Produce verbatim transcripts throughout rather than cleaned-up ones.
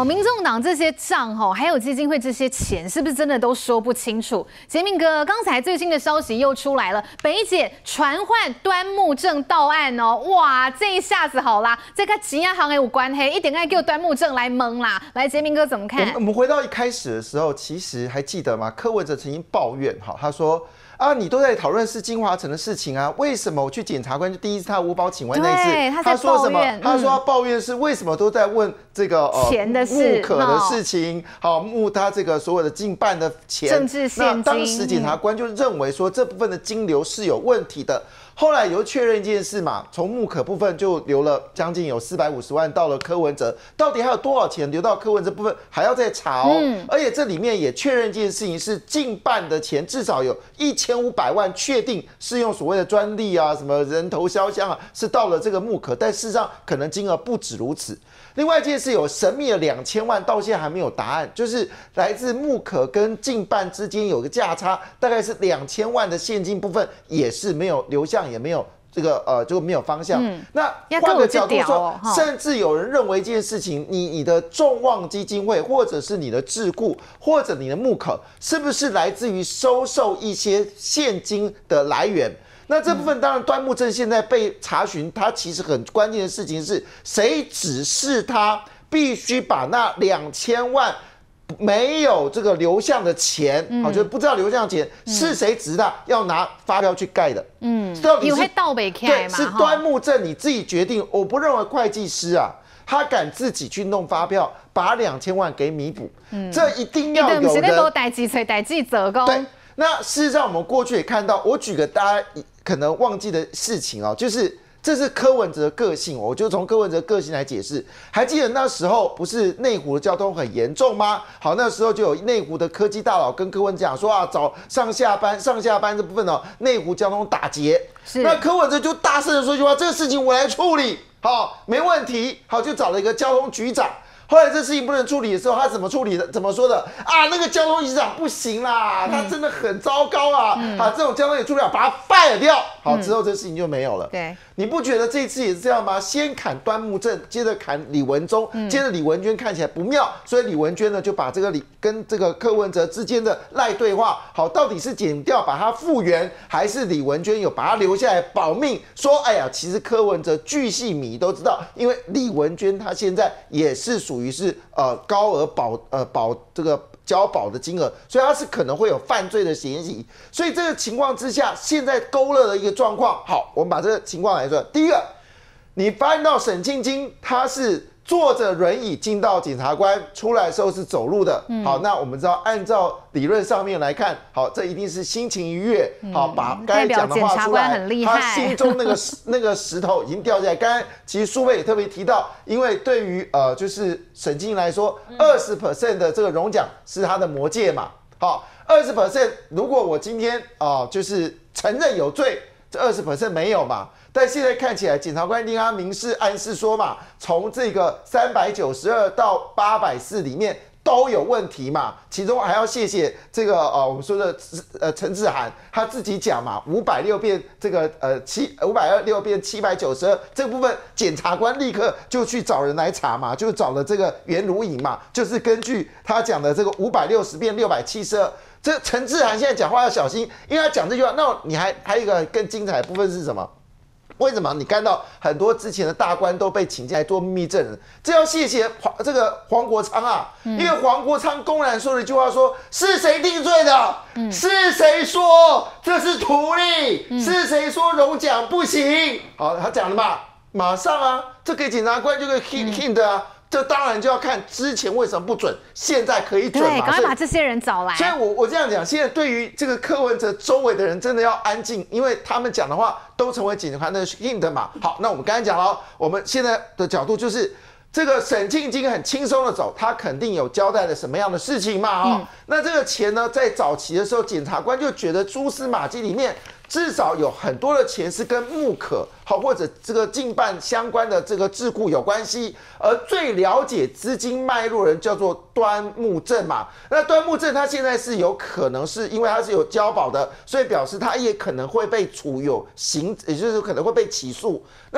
好，民众党这些账哈，还有基金会这些钱，是不是真的都说不清楚？杰明哥，刚才最新的消息又出来了，北检传唤端木正到案哦，哇，这一下子好啦，这跟吉亚行有关系，一点爱给端木正来蒙啦。来，杰明哥怎么看？ 我们回到一开始的时候，其实还记得吗？柯文哲曾经抱怨哈，他说。啊，你都在讨论是金华城的事情啊，为什么我去检察官就第一次他无保请问那一次，他, 他说什么？嗯、他说他抱怨是为什么都在问这个呃钱的事、 木可的事情，好木他这个所有的近半的钱， 政治现金。 那当时检察官就认为说这部分的金流是有问题的。后来又确认一件事嘛，从木可部分就流了将近有四百五十万到了柯文哲，到底还有多少钱流到柯文哲部分还要再查哦。嗯、而且这里面也确认一件事情是近半的钱至少有一千五百万确定是用所谓的专利啊、什么人头肖像啊，是到了这个木可，但事实上可能金额不止如此。另外一件事有神秘的两千万，到现在还没有答案，就是来自木可跟近半之间有个价差，大概是两千万的现金部分也是没有流向，也没有这个呃就没有方向。嗯、那换个角度说，哦、甚至有人认为一件事情，你你的众望基金会，或者是你的智库，或者你的木可，是不是来自于收受一些现金的来源？那这部分当然，端木正现在被查询，他其实很关键的事情是谁指示他必须把那两千万没有这个流向的钱，好、嗯，就是不知道流向的钱、嗯、是谁指示他要拿发票去盖的，嗯，到底是倒背开嘛？ 对，是端木正你自己决定。我不认为会计师啊，他敢自己去弄发票，把两千万给弥补，嗯，这一定要有人。对，那事实上我们过去也看到，我举个大家可能忘记的事情哦，就是这是柯文哲的个性，我就从柯文哲的个性来解释。还记得那时候不是内湖的交通很严重吗？好，那时候就有内湖的科技大佬跟柯文哲讲说啊，早上下班上下班这部分哦，内湖交通打劫。那柯文哲就大声的说一句话，这个事情我来处理，好，没问题。好，就找了一个交通局长。后来这事情不能处理的时候，他怎么处理的？怎么说的啊？那个交通局长不行啦，他真的很糟糕啊！嗯、啊，这种交通也处理不了，把他 fire 掉。好，之后这事情就没有了。 对， 你不觉得这次也是这样吗？先砍端木正，接着砍李文忠，嗯、接着李文娟看起来不妙，所以李文娟呢就把这个李跟这个柯文哲之间的赖对话，好，到底是剪掉把它复原，还是李文娟有把它留下来保命？说，哎呀，其实柯文哲巨细靡都知道，因为李文娟她现在也是属于。于是呃高额保呃保这个交保的金额，所以他是可能会有犯罪的嫌疑。所以这个情况之下，现在勾勒的一个状况，好，我们把这个情况来说。第一个，你发现到沈庆金他是坐着轮椅进到检察官，出来的时候是走路的。嗯、好，那我们知道，按照理论上面来看，好，这一定是心情愉悦，好，把刚才讲的话出来，他心中那个那个石头已经掉下来。刚才其实苏菲也特别提到，因为对于呃就是沈庆来说，二十 percent 的这个荣奖是他的魔戒嘛，好，二十 percent 如果我今天啊、呃、就是承认有罪，这二十 percent 没有嘛。但现在看起来，检察官令他明示暗示说嘛，从这个三百九十二到八百四里面都有问题嘛。其中还要谢谢这个呃我们说的呃陈志涵他自己讲嘛，五百六变这个呃七五百二六变七百九十二这个部分，检察官立刻就去找人来查嘛，就找了这个袁如颖嘛，就是根据他讲的这个五百六十变六百七十二。这陈志涵现在讲话要小心，因为他讲这句话，那你还还有一个更精彩的部分是什么？为什么你看到很多之前的大官都被请进来做秘密证人？这要谢谢黄这个黄国昌啊，因为黄国昌公然说了一句话说，说是谁定罪的？嗯、是谁说这是图利？嗯、是谁说荣奖不行？好，他讲了嘛，马上啊，这给检察官就可以 hint hint 啊。嗯这当然就要看之前为什么不准，现在可以准嘛？ 对，赶快把这些人找来。 所以我我这样讲，现在对于这个柯文哲周围的人真的要安静，因为他们讲的话都成为检察官的 hint 嘛。好，那我们刚才讲了，我们现在的角度就是这个沈庆金很轻松的走，他肯定有交代了什么样的事情嘛？哦，嗯、那这个钱呢，在早期的时候，检察官就觉得蛛丝马迹里面。至少有很多的钱是跟木可好或者这个近办相关的这个智库有关系，而最了解资金脉络的人叫做端木正嘛。那端木正他现在是有可能是因为他是有交保的，所以表示他也可能会被处有刑，也就是可能会被起诉。那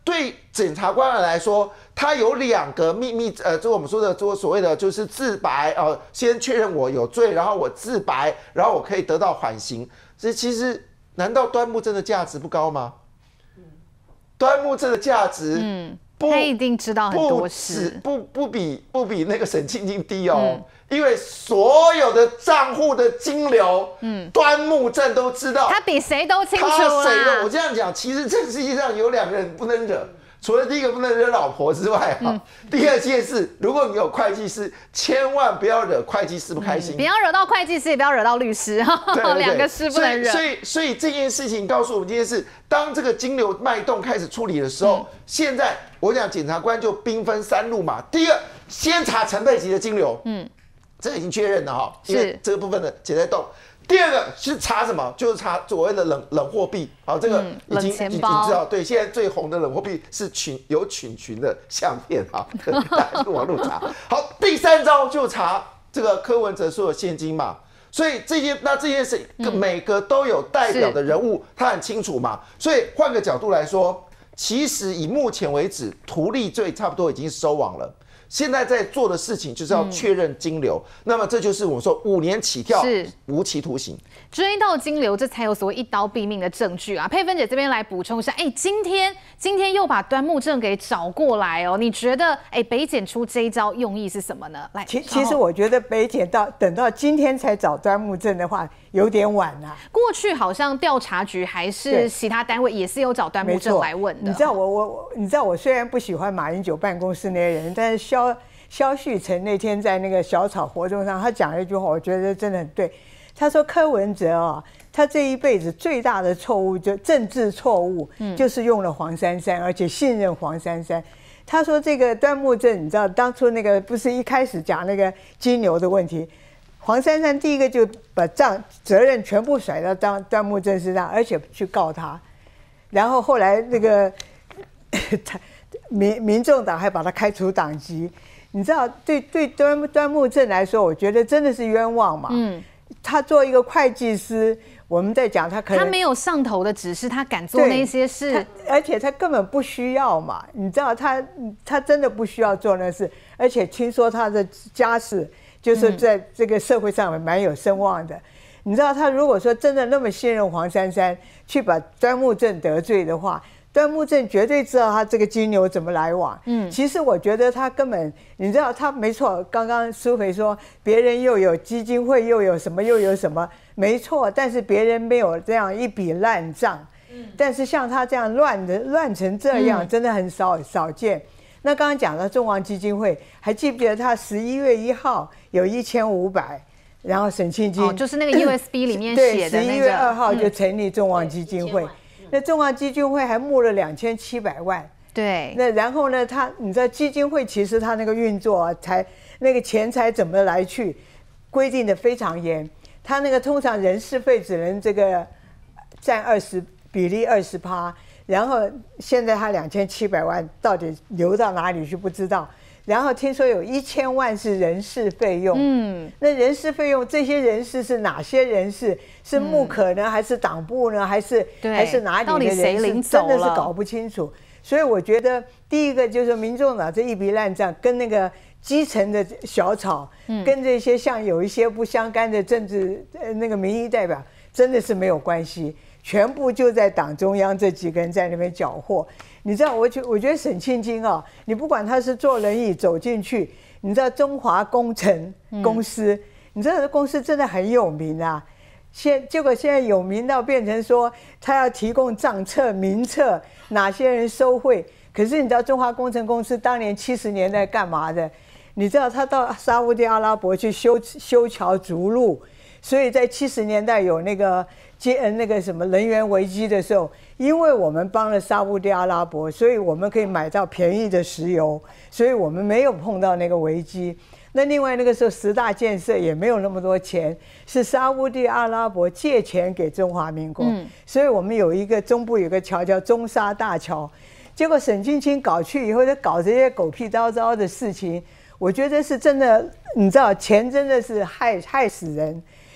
对检察官来说，他有两个秘密，呃，就我们说的，就所谓的就是自白，呃，先确认我有罪，然后我自白，然后我可以得到缓刑。这其实，难道端木正的价值不高吗？端木正的价值，嗯， 他一定知道很多事， 不不比不比那个沈庆京低哦。嗯，因为所有的账户的金流，嗯，端木正都知道， 他比谁都清楚啦。 他谁的？我这样讲，其实这个世界上有两个人不能惹，除了第一个不能惹老婆之外，哈、嗯，第二件事，如果你有会计师，千万不要惹会计师不开心， 嗯、不要惹到会计师，也不要惹到律师，两个师不能惹。 所以，所以这件事情告诉我们，这件事，当这个金流脉动开始处理的时候，嗯、现在我讲检察官就兵分三路嘛。第一个，先查陈佩琪的金流，嗯。这已经确认了哈，因为这个部分的钱在动。第二个是查什么？就是查所谓的冷冷货币，好，这个已经、嗯、已经知道。对，现在最红的冷货币是群有群群的相片哈，大家去网络查。好，第三招就查这个柯文哲所有现金嘛。所以这些那这些是每个都有代表的人物，他很清楚嘛。所以换个角度来说，其实以目前为止，图利罪差不多已经收网了。现在在做的事情就是要确认金流，嗯、那么这就是我说五年起跳，无期徒刑， 追到金流，这才有所谓一刀毙命的证据啊！佩芬姐这边来补充一下，哎，今天今天又把端木正给找过来哦，你觉得哎北检出这一招用意是什么呢？来， 其其实我觉得北检到等到今天才找端木正的话，有点晚了。 过去好像调查局还是其他单位也是有找端木正来问的。 你知道我我你知道我虽然不喜欢马英九办公室那些人，但是肖肖旭成那天在那个小草活动上，他讲了一句话，我觉得真的很对。他说柯文哲啊、哦，他这一辈子最大的错误就政治错误，就是用了黄珊珊，而且信任黄珊珊。他说这个端木正，你知道当初那个不是一开始讲那个金牛的问题，黄珊珊第一个就把账责任全部甩到端端木正身上，而且去告他，然后后来那个他民民众党还把他开除党籍。你知道，对对端端木正来说，我觉得真的是冤枉嘛。嗯，他做一个会计师，我们在讲他可能他没有上头的指示，他敢做那些事， 而且他根本不需要嘛。你知道他他真的不需要做那事，而且听说他的家世就是在这个社会上蛮有声望的。嗯、你知道他如果说真的那么信任黄珊珊，去把端木正得罪的话。端木正绝对知道他这个金牛怎么来往。嗯，其实我觉得他根本，你知道他没错。刚刚苏培说别人又有基金会，又有什么又有什么，没错。但是别人没有这样一笔烂账。嗯，但是像他这样乱的乱成这样，真的很少少见。那刚刚讲到中华基金会，还记不记得他十一月一号有一千五百，然后沈庆京、 哦、就是那个 U S B 里面写的那个， 十一月二号就成立中华基金会。嗯，那中华基金会还募了两千七百万， 对。 那然后呢，他你知道基金会其实他那个运作啊，才那个钱财怎么来去，规定的非常严。他那个通常人事费只能这个占二十比例二十趴，然后现在他两千七百万到底流到哪里去不知道。然后听说有一千万是人事费用，嗯，那人事费用这些人事是哪些人事？是木可呢，还是党部呢，还是还是哪里的人事？真的是搞不清楚。所以我觉得第一个就是民众党这一笔烂账，跟那个基层的小草，嗯、跟这些像有一些不相干的政治呃那个民意代表，真的是没有关系。全部就在党中央这几个人在那边搅和。你知道，我觉我觉得沈庆京啊，你不管他是坐轮椅走进去，你知道中华工程公司，嗯、你知道这公司真的很有名啊。现结果现在有名到变成说，他要提供账册、名册，哪些人收贿。可是你知道中华工程公司当年七十年代干嘛的？你知道他到沙烏地阿拉伯去修修桥筑路，所以在七十年代有那个。接那个什么能源危机的时候，因为我们帮了沙烏地阿拉伯，所以我们可以买到便宜的石油，所以我们没有碰到那个危机。那另外那个时候十大建设也没有那么多钱，是沙烏地阿拉伯借钱给中华民国，嗯、所以我们有一个中部有个桥叫中沙大桥。结果沈庆清搞去以后，就搞这些狗屁叨叨的事情，我觉得是真的，你知道钱真的是害害死人。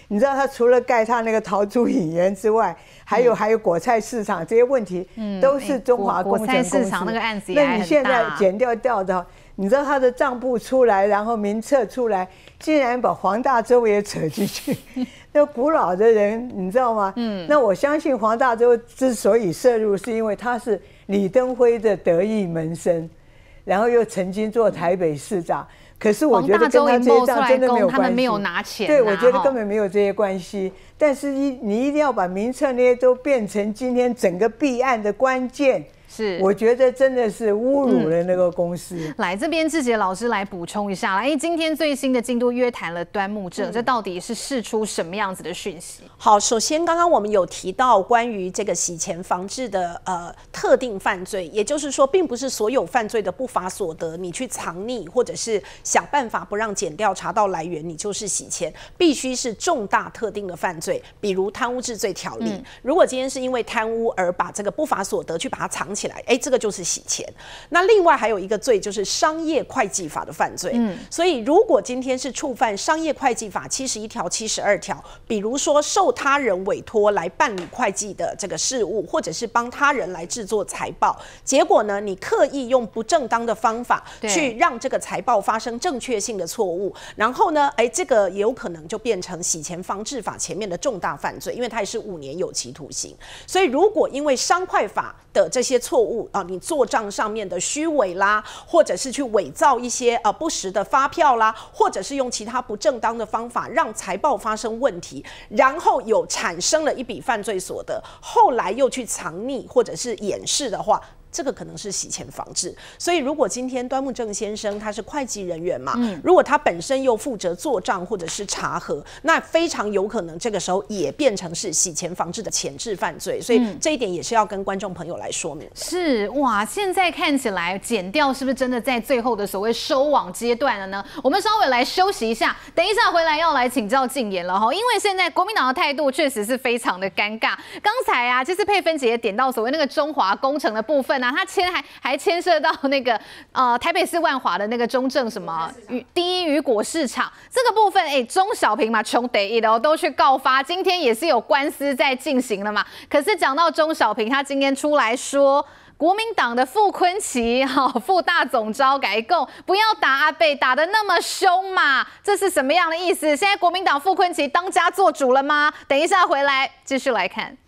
你知道他除了盖他那个桃竹影园之外，还有、嗯、还有果菜市场这些问题，嗯，都是中华工程公司。果菜市场那个案子也还很大。 那你现在减掉掉的，你知道他的账簿出来，然后名册出来，竟然把黄大洲也扯进去。那古老的人，你知道吗？嗯，那我相信黄大洲之所以涉入，是因为他是李登辉的得意门生，然后又曾经做台北市长。可是我觉得跟他这些账真的没有关系， 他们没有拿钱、啊。 对，我觉得根本没有这些关系。但是一你一定要把名册那些都变成今天整个弊案的关键。是，我觉得真的是侮辱了那个公司。 嗯、来这边，志杰老师来补充一下啦，因为今天最新的进度约谈了端木正，嗯、这到底是释出什么样子的讯息？ 好，首先刚刚我们有提到关于这个洗钱防治的呃特定犯罪，也就是说，并不是所有犯罪的不法所得，你去藏匿或者是想办法不让检调查到来源，你就是洗钱，必须是重大特定的犯罪，比如贪污治罪条例。嗯、如果今天是因为贪污而把这个不法所得去把它藏起来。哎，这个就是洗钱。那另外还有一个罪就是商业会计法的犯罪。嗯，所以如果今天是触犯商业会计法七十一条、七十二条，比如说受他人委托来办理会计的这个事务，或者是帮他人来制作财报，结果呢，你刻意用不正当的方法去让这个财报发生正确性的错误，然后呢，哎，这个也有可能就变成洗钱防治法前面的重大犯罪，因为它也是五年有期徒刑。所以如果因为商会法的这些错误啊，你做账上面的虚伪啦，或者是去伪造一些呃不实的发票啦，或者是用其他不正当的方法让财报发生问题，然后有产生了一笔犯罪所得，后来又去藏匿或者是掩饰的话，这个可能是洗钱防治。所以如果今天端木正先生他是会计人员嘛，嗯、如果他本身又负责做账或者是查核，那非常有可能这个时候也变成是洗钱防治的前置犯罪。所以这一点也是要跟观众朋友来说明的。 是哇，现在看起来检调是不是真的在最后的所谓收网阶段了呢？我们稍微来休息一下，等一下回来要来请教敬言了哈，因为现在国民党的态度确实是非常的尴尬。刚才啊，其实佩芬姐点到所谓那个中华工程的部分啊，它牵还还牵涉到那个呃台北市万华的那个中正什么第一雨果市场这个部分，哎，中小平嘛，穷得一的都去告发，今天也是有官司在进行了嘛。可是讲到中小平，他今天出来说，国民党的傅崐萁，好，傅大总召改供，不要打阿伯打得那么凶嘛，这是什么样的意思？现在国民党傅崐萁当家做主了吗？等一下回来继续来看。